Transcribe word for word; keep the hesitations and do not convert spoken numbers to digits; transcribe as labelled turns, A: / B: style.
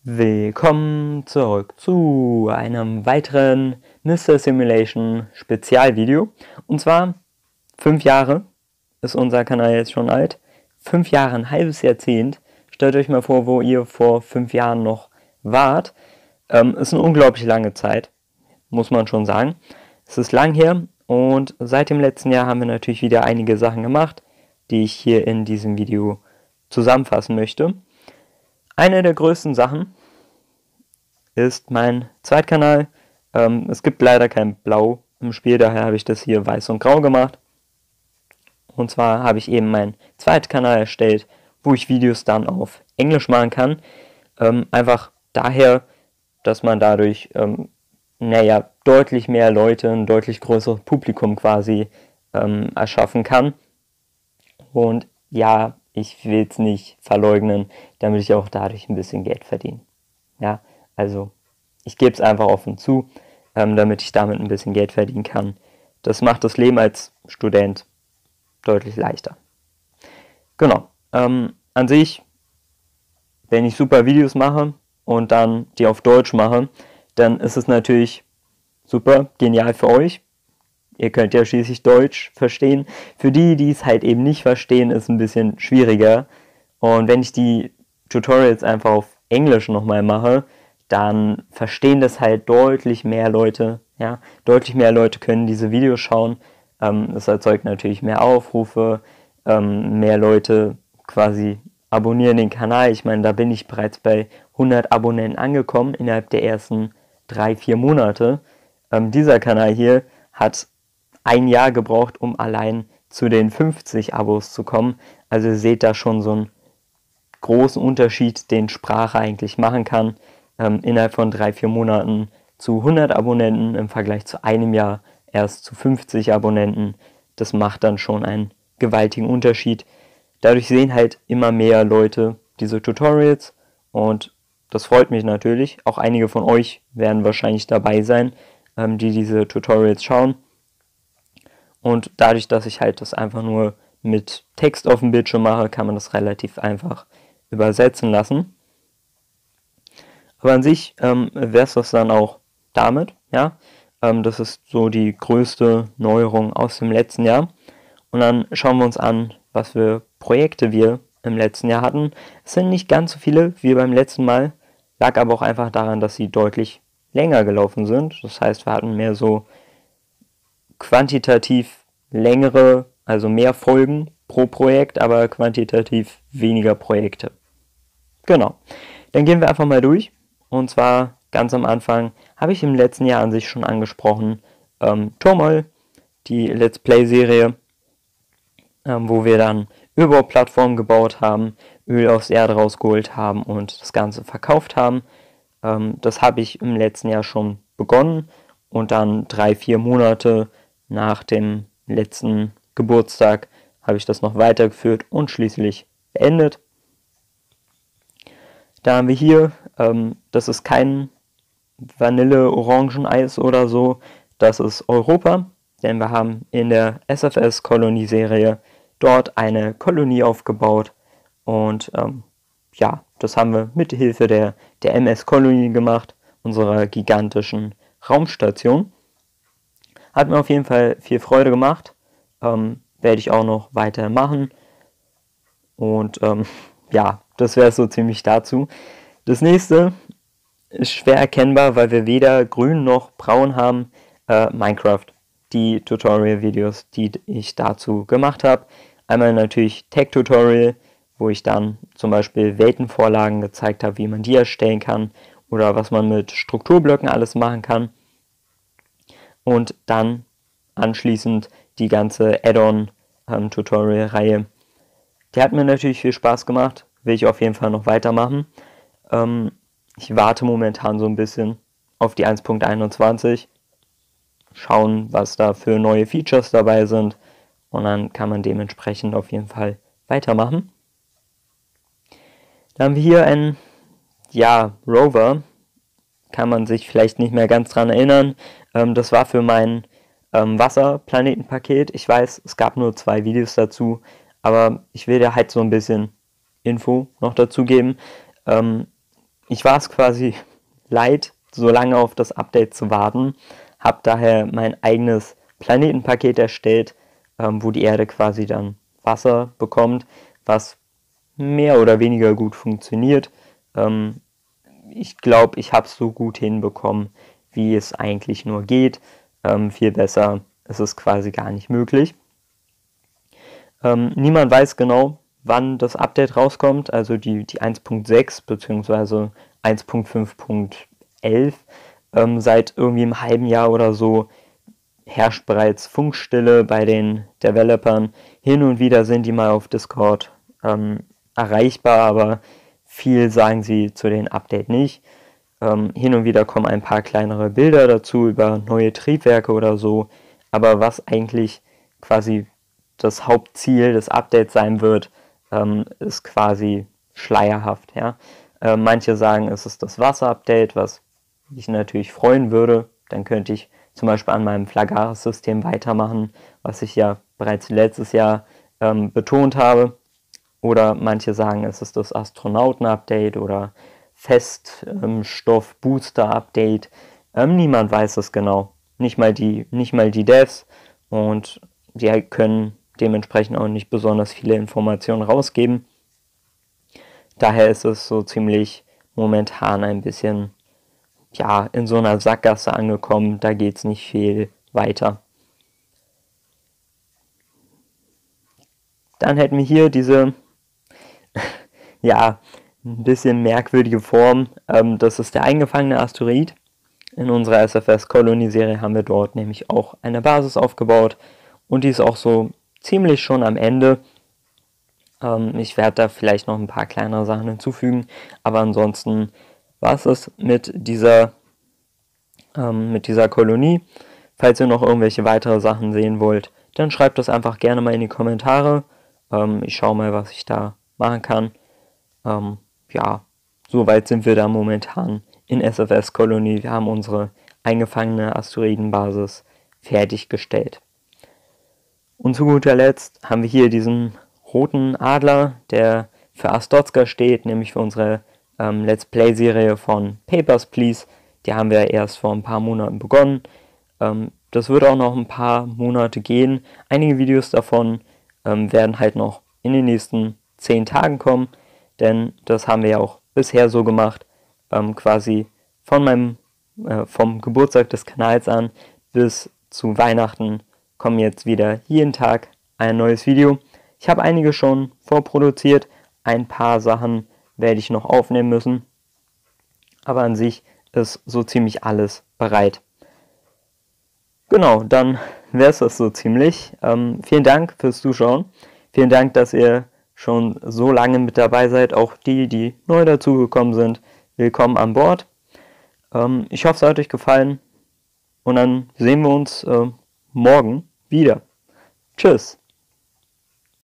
A: Willkommen zurück zu einem weiteren Mister Simulation Spezialvideo. Und zwar fünf Jahre ist unser Kanal jetzt schon alt. Fünf Jahre, ein halbes Jahrzehnt. Stellt euch mal vor, wo ihr vor fünf Jahren noch wart. Ähm, ist eine unglaublich lange Zeit, muss man schon sagen. Es ist lang her und seit dem letzten Jahr haben wir natürlich wieder einige Sachen gemacht, die ich hier in diesem Video zusammenfassen möchte. Eine der größten Sachen ist mein Zweitkanal. Ähm, es gibt leider kein Blau im Spiel, daher habe ich das hier weiß und grau gemacht. Und zwar habe ich eben meinen Zweitkanal erstellt, wo ich Videos dann auf Englisch machen kann. Ähm, einfach daher, dass man dadurch, ähm, naja, deutlich mehr Leute, ein deutlich größeres Publikum quasi ähm, erschaffen kann. Und ja, ich will es nicht verleugnen, damit ich auch dadurch ein bisschen Geld verdiene. Ja, also ich gebe es einfach offen zu, ähm, damit ich damit ein bisschen Geld verdienen kann. Das macht das Leben als Student deutlich leichter. Genau, ähm, an sich, wenn ich super Videos mache und dann die auf Deutsch mache, dann ist es natürlich super genial für euch. Ihr könnt ja schließlich Deutsch verstehen. Für die, die es halt eben nicht verstehen, ist es ein bisschen schwieriger. Und wenn ich die Tutorials einfach auf Englisch nochmal mache, dann verstehen das halt deutlich mehr Leute. Ja? Deutlich mehr Leute können diese Videos schauen. Ähm, das erzeugt natürlich mehr Aufrufe, ähm, mehr Leute quasi abonnieren den Kanal. Ich meine, da bin ich bereits bei hundert Abonnenten angekommen innerhalb der ersten drei, vier Monate. Ähm, dieser Kanal hier hat ein Jahr gebraucht, um allein zu den fünfzig Abos zu kommen. Also ihr seht da schon so einen großen Unterschied, den Sprache eigentlich machen kann. Ähm, innerhalb von drei, vier Monaten zu hundert Abonnenten im Vergleich zu einem Jahr erst zu fünfzig Abonnenten. Das macht dann schon einen gewaltigen Unterschied. Dadurch sehen halt immer mehr Leute diese Tutorials und das freut mich natürlich. Auch einige von euch werden wahrscheinlich dabei sein, ähm, die diese Tutorials schauen. Und dadurch, dass ich halt das einfach nur mit Text auf dem Bildschirm mache, kann man das relativ einfach übersetzen lassen. Aber an sich ähm, wäre es das dann auch damit, ja. Ähm, das ist so die größte Neuerung aus dem letzten Jahr. Und dann schauen wir uns an, was für Projekte wir im letzten Jahr hatten. Es sind nicht ganz so viele wie beim letzten Mal, lag aber auch einfach daran, dass sie deutlich länger gelaufen sind. Das heißt, wir hatten mehr so quantitativ längere, also mehr Folgen pro Projekt, aber quantitativ weniger Projekte. Genau. Dann gehen wir einfach mal durch. Und zwar ganz am Anfang habe ich im letzten Jahr an sich schon angesprochen, ähm, Turmoil, die Let's Play-Serie, ähm, wo wir dann Ölbauplattformen gebaut haben, Öl aus der Erde rausgeholt haben und das Ganze verkauft haben. Ähm, das habe ich im letzten Jahr schon begonnen und dann drei, vier Monate nach dem letzten Geburtstag habe ich das noch weitergeführt und schließlich beendet. Da haben wir hier, ähm, das ist kein Vanille-Orangeneis oder so, das ist Europa, denn wir haben in der S F S-Kolonie-Serie dort eine Kolonie aufgebaut und ähm, ja, das haben wir mit Hilfe der, der M S-Kolonie gemacht, unserer gigantischen Raumstation. Hat mir auf jeden Fall viel Freude gemacht, ähm, werde ich auch noch weiter machen und ähm, ja, das wäre so ziemlich dazu. Das nächste ist schwer erkennbar, weil wir weder grün noch braun haben, äh, Minecraft. Die Tutorial-Videos, die ich dazu gemacht habe. Einmal natürlich Tech-Tutorial, wo ich dann zum Beispiel Weltenvorlagen gezeigt habe, wie man die erstellen kann oder was man mit Strukturblöcken alles machen kann. Und dann anschließend die ganze Add-on-Tutorial-Reihe. Die hat mir natürlich viel Spaß gemacht, will ich auf jeden Fall noch weitermachen. Ähm, ich warte momentan so ein bisschen auf die eins Punkt einundzwanzig. Schauen, was da für neue Features dabei sind. Und dann kann man dementsprechend auf jeden Fall weitermachen. Dann haben wir hier einen, ja, Rover. Kann man sich vielleicht nicht mehr ganz dran erinnern. Ähm, das war für mein ähm, Wasserplanetenpaket. Ich weiß, es gab nur zwei Videos dazu. Aber ich will da halt so ein bisschen Info noch dazu geben. Ähm, ich war es quasi leid, so lange auf das Update zu warten, habe daher mein eigenes Planetenpaket erstellt, ähm, wo die Erde quasi dann Wasser bekommt, was mehr oder weniger gut funktioniert. Ähm, ich glaube, ich habe es so gut hinbekommen, wie es eigentlich nur geht. Ähm, viel besser ist es quasi gar nicht möglich. Ähm, niemand weiß genau, wann das Update rauskommt, also die, die eins Punkt sechs bzw. eins Punkt fünf Punkt elf. Ähm, seit irgendwie einem halben Jahr oder so herrscht bereits Funkstille bei den Developern. Hin und wieder sind die mal auf Discord ähm, erreichbar, aber viel sagen sie zu den Update nicht. Ähm, hin und wieder kommen ein paar kleinere Bilder dazu über neue Triebwerke oder so, aber was eigentlich quasi das Hauptziel des Updates sein wird, ähm, ist quasi schleierhaft. Ja? Äh, manche sagen, es ist das Wasser-Update, was mich natürlich freuen würde. Dann könnte ich zum Beispiel an meinem Flagaris-System weitermachen, was ich ja bereits letztes Jahr ähm, betont habe. Oder manche sagen, es ist das Astronauten-Update oder Feststoff-Booster-Update. Ähm, niemand weiß es genau. Nicht mal die, nicht mal die Devs. Und die können dementsprechend auch nicht besonders viele Informationen rausgeben. Daher ist es so ziemlich momentan ein bisschen, ja, in so einer Sackgasse angekommen. Da geht es nicht viel weiter. Dann hätten wir hier diese, ja, ein bisschen merkwürdige Form. Ähm, das ist der eingefangene Asteroid. In unserer S F S-Kolonie-Serie haben wir dort nämlich auch eine Basis aufgebaut. Und die ist auch so ziemlich schon am Ende. Ähm, ich werde da vielleicht noch ein paar kleinere Sachen hinzufügen. Aber ansonsten war es es mit dieser, ähm, mit dieser Kolonie. Falls ihr noch irgendwelche weitere Sachen sehen wollt, dann schreibt das einfach gerne mal in die Kommentare. Ähm, ich schaue mal, was ich da machen kann. Ähm, ja, soweit sind wir da momentan in S F S-Kolonie. Wir haben unsere eingefangene Asteroidenbasis fertiggestellt. Und zu guter Letzt haben wir hier diesen roten Adler, der für Astotska steht, nämlich für unsere ähm, Let's Play-Serie von Papers, Please. Die haben wir erst vor ein paar Monaten begonnen. Ähm, das wird auch noch ein paar Monate gehen. Einige Videos davon ähm, werden halt noch in den nächsten zehn Tagen kommen, denn das haben wir ja auch bisher so gemacht, ähm, quasi von meinem, äh, vom Geburtstag des Kanals an bis zu Weihnachten kommen jetzt wieder jeden Tag ein neues Video. Ich habe einige schon vorproduziert, ein paar Sachen werde ich noch aufnehmen müssen, aber an sich ist so ziemlich alles bereit. Genau, dann wäre es das so ziemlich. Ähm, vielen Dank fürs Zuschauen. Vielen Dank, dass ihr schon so lange mit dabei seid. Auch die, die neu dazugekommen sind, willkommen an Bord. Ähm, ich hoffe, es hat euch gefallen. Und dann sehen wir uns äh, morgen wieder. Tschüss.